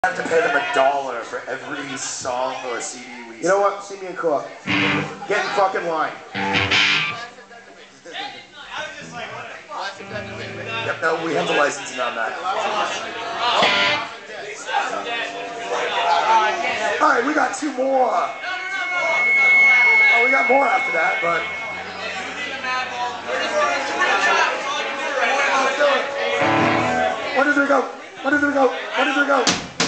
have to pay them $1 for every song or CD we. You know what? See me in court. Get in fucking line. Yep, no, we have the licensing on that. All right, we got 2 more. Oh, we got more after that, but. One, two, three, go. 1, 2, 3, go. 1, 2, 3, go.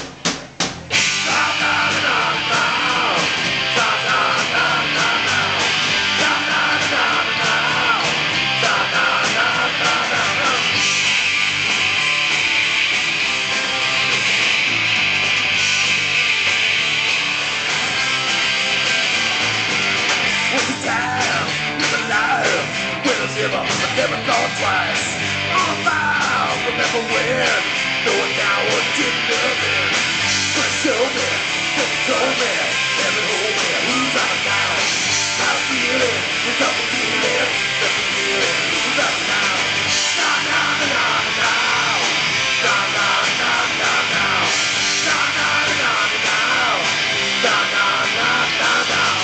Never thought twice. On a file, remember when? Knowing now what did nothing. But show me, then told me, never hold me. Who's out of town? How to feel it? You got me feeling. Let me feel it. Who's out of town? Nah, nah, nah, nah, nah. Nah, nah, nah, nah, nah. Nah, nah, nah, nah, nah. Nah, nah, nah, nah, nah.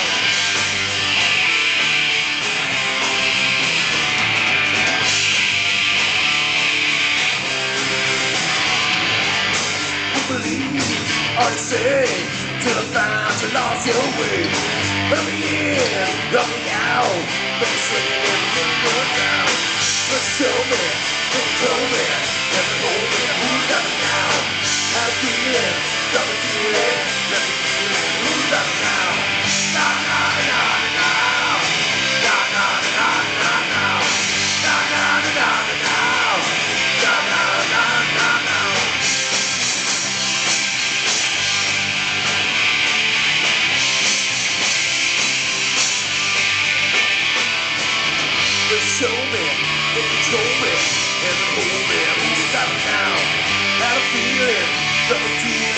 I say, till I found you lost your way. Let me in, let me out, let me swing everything going down. But show me, then tell me, let me hold me, who's got it now? How to feel it, let me feel it, let me feel it, who's got it now? Nah, nah, nah, nah, nah, nah, nah, nah, nah, nah, nah, nah, nah, nah, nah, nah, nah, nah, nah. Show me, then control me, and then hold me, who's out of town? How to feel it, let me do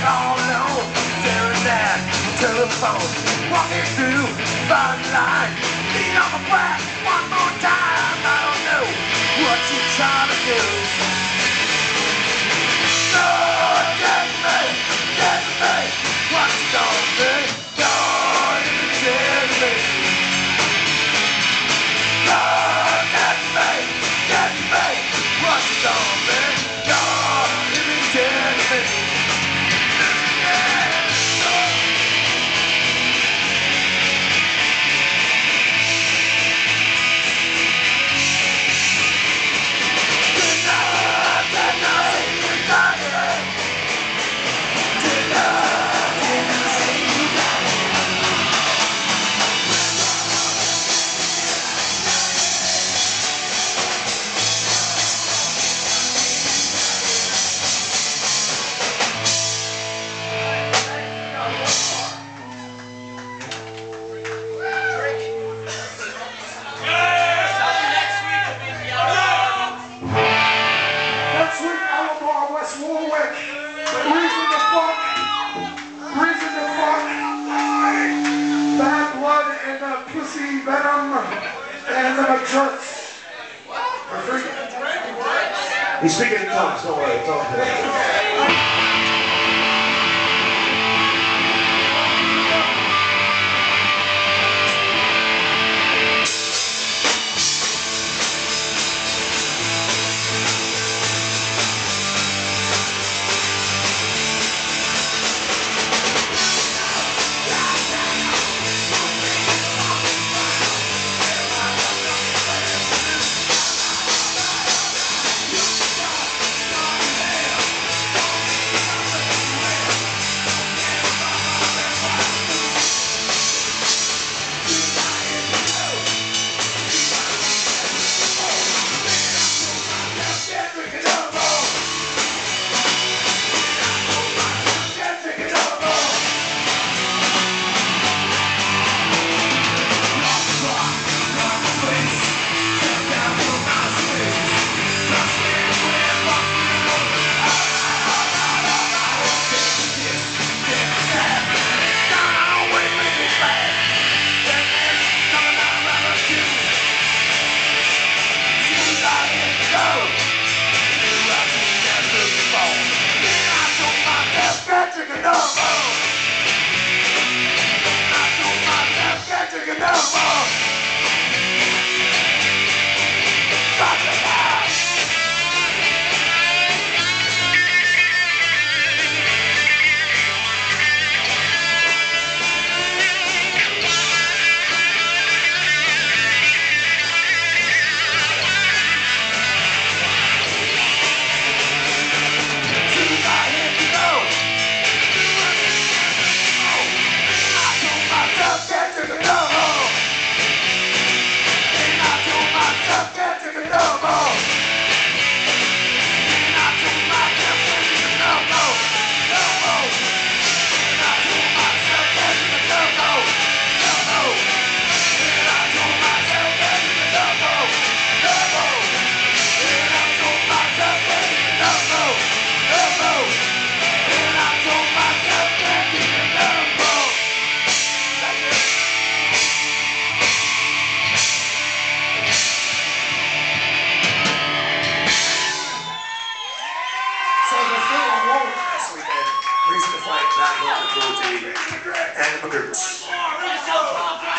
all alone, staring at the telephone, walking through the line, lean on my back one more time. I don't know what you're trying to do. Lord, get me, what you gonna do? Lord, get me. Lord, get me, what you gonna do? Lord, get me. Pussy venom and jerks. He's speaking in tongues, don't worry, it's all good. Reason to Fight, Bad Blood, Cruelty, and Immigrants.